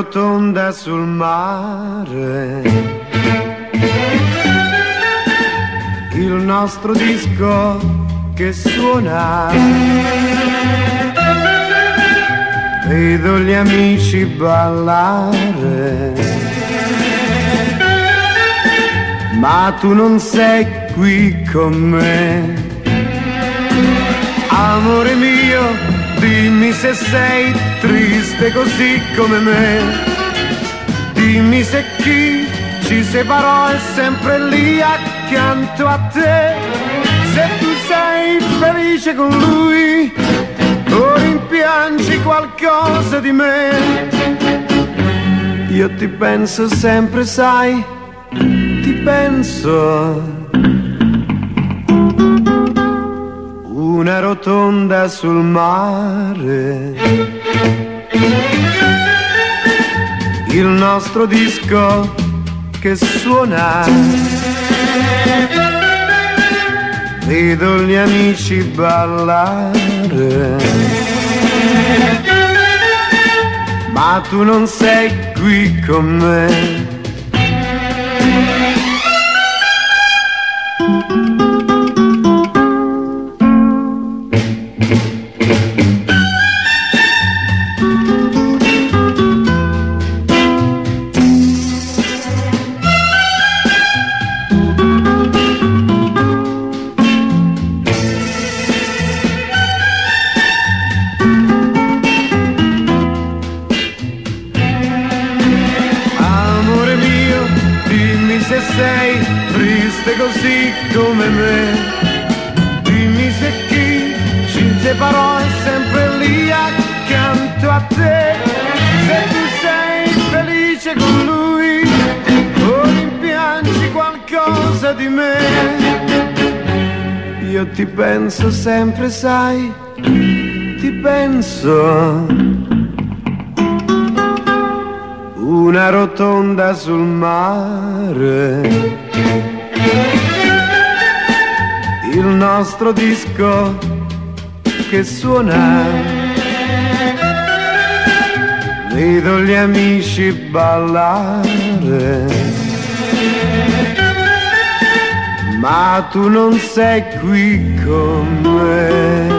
rotonda sul mare, il nostro disco che suona, vedo gli amici ballare, ma tu non sei qui con me. Amore mio, dimmi se sei triste così come me, dimmi se chi ci separò è sempre lì accanto a te, se tu sei felice con lui o rimpiangi qualcosa di me. Io ti penso sempre, sai, ti penso. Una rotonda sul mare, il nostro disco che suona, vedo gli amici ballare, ma tu non sei qui con me. Così come me, dimmi se chi ci separò è sempre lì accanto a te, se tu sei felice con lui o rimpiangi qualcosa di me. Io ti penso sempre, sai, ti penso. Una rotonda sul mare, il nostro disco che suona, vedo gli amici ballare, ma tu non sei qui con me.